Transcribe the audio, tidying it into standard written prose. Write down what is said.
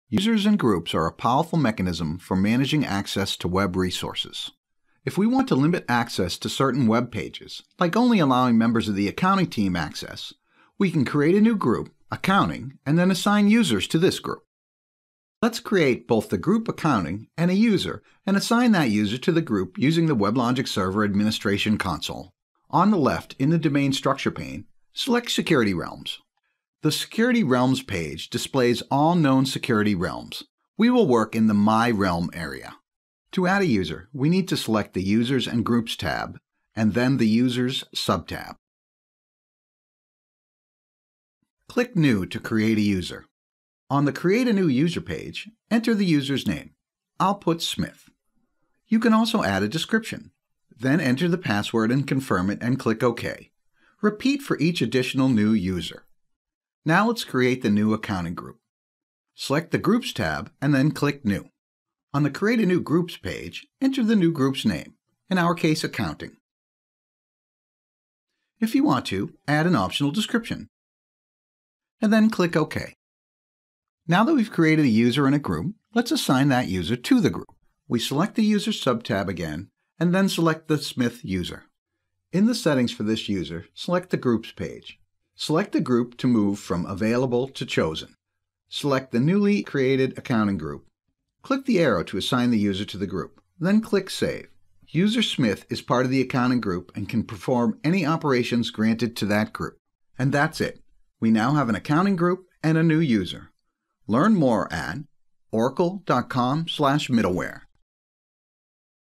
Users and groups are a powerful mechanism for managing access to web resources. If we want to limit access to certain web pages, like only allowing members of the accounting team access, we can create a new group, Accounting, and then assign users to this group. Let's create both the group Accounting and a user and assign that user to the group using the WebLogic Server Administration Console. On the left, in the Domain Structure pane, select Security Realms. The Security Realms page displays all known security realms. We will work in the My Realm area. To add a user, we need to select the Users and Groups tab, and then the Users subtab. Click New to create a user. On the Create a New User page, enter the user's name. I'll put Smith. You can also add a description. Then enter the password and confirm it and click OK. Repeat for each additional new user. Now let's create the new accounting group. Select the Groups tab and then click New. On the Create a New Groups page, enter the new group's name, in our case Accounting. If you want to, add an optional description. And then click OK. Now that we've created a user and a group, let's assign that user to the group. We select the User subtab again, and then select the Smith user. In the settings for this user, select the Groups page. Select the group to move from Available to Chosen. Select the newly created accounting group. Click the arrow to assign the user to the group, then click Save. User Smith is part of the accounting group and can perform any operations granted to that group. And that's it. We now have an accounting group and a new user. Learn more at oracle.com/middleware.